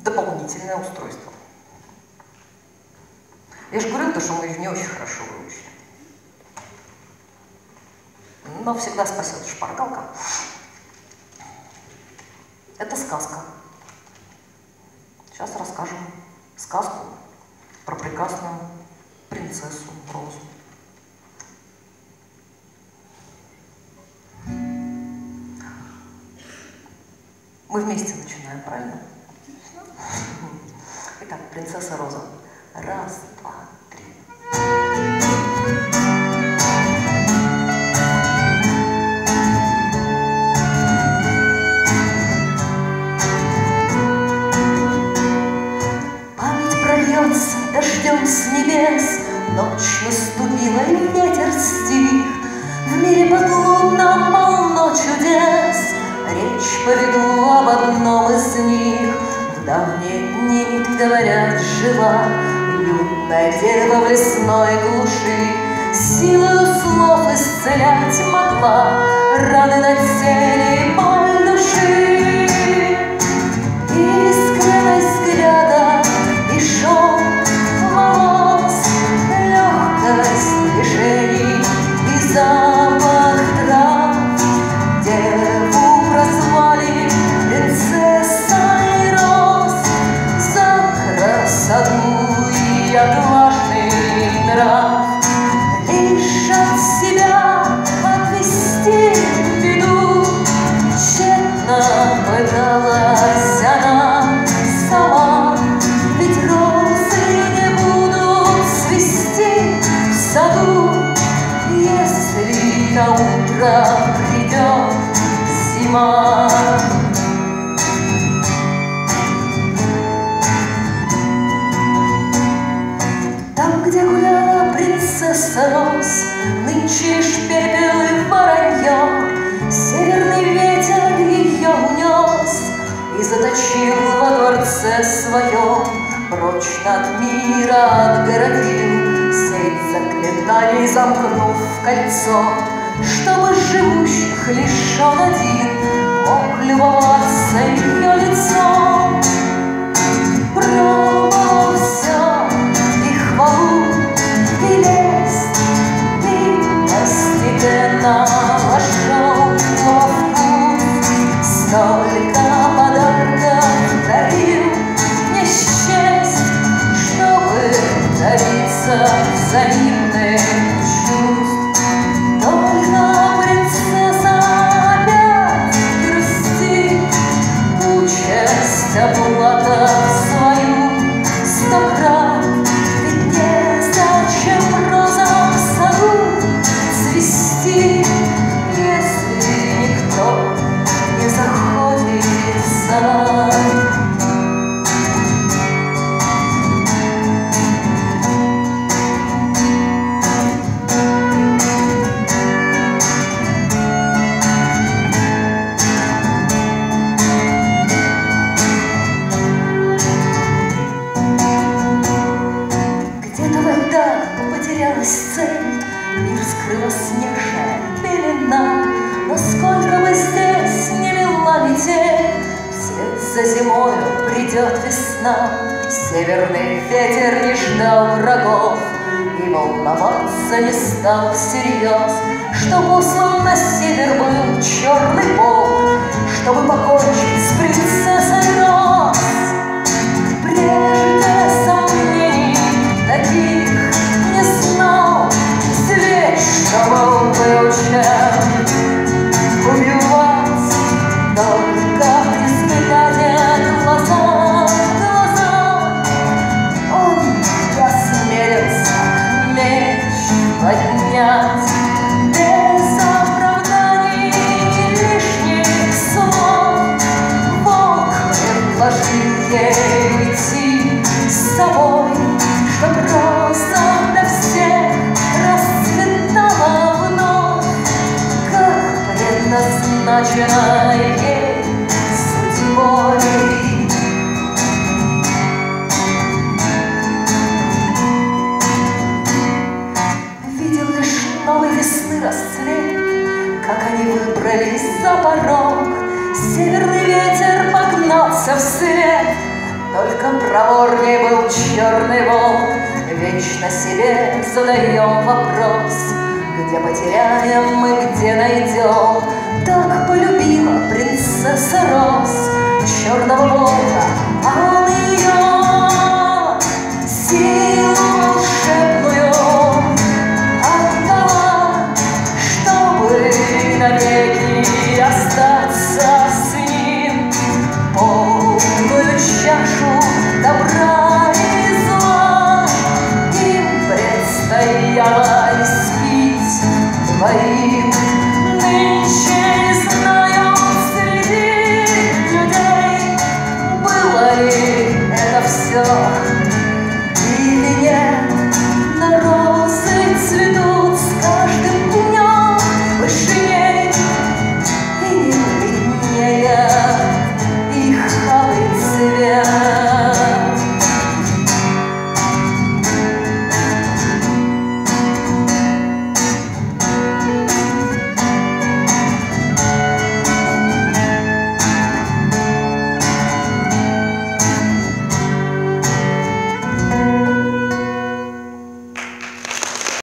дополнительное устройство. Я же говорю, что мы ее не очень хорошо выучили. Но всегда спасет шпаргалка. Это сказка. Сейчас расскажем сказку про прекрасную принцессу Розу. Мы вместе начинаем, правильно? Итак, принцесса Роза. Раз, два, три. Память прольется дождем с небес, ночь наступила и ветер стих. В мире подлунном полно чудес, речь поведу об одном из них. В давние дни, говорят, жила юная дева в лесной глуши. Силою слов исцелять могла раны на теле и боль души. Искренность взгляда и шелк волос, легкость движений и запах трав. Деву прозвали принцессой роз за красоту и отважный нрав. Лишь от себя отвести беду тщетно пыталась она сама. Ведь розы не будут цвести в саду, если на утро придет зима. Там, где гуляла принцесса Роз, нынче лишь пепел и воронье. Северный ветер ее унес и заточил во дворце своем. Прочно от мира отгородил, сеть заклинаний замкнув в кольцо, чтобы живущих лишь он один мог любоваться ее лицом. Пробовал все и хвалу, и лесть, и постепенно вошел во вкус. Столько подарков дарил, не счесть, чтобы добиться взаимных чувств. Только принцесса опять грустит, участь оплата свою 100 крат. Ведь незачем розам в саду цвести, если никто не заходит в сад. Где-то в льдах потерялась цель, мир скрыла снежная пелена. Но сколько бы здесь не лила метель, вслед за зимою придет весна. Северный ветер не ждал врагов и волноваться не стал всерьез, что послан на север был черный бог, чтобы покончить с принцессой Роз. Прежде сомнений таких не знал зверь, что был выучен убивать. Только при взгляде глаза в глаза он не осмелился меч поднять. Без оправданий и лишних слов волк предложил ей уйти с собой, чтоб роза для всех расцветала вновь, как предназначена ей судьбой. Видел лишь новой весны расцвет, как они выбрались за порог. Северный ветер погнался вслед, Только проворнее был черный волк. Вечно себе задаем вопрос, где потеряем мы, где найдем. Так полюбила принцесса Роз черного волка, а он ее